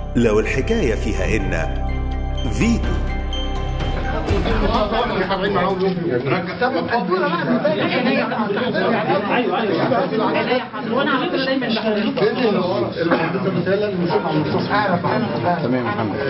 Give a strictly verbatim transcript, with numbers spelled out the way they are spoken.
لو الحكاية فيها إن فيتو. تمام يا محمد.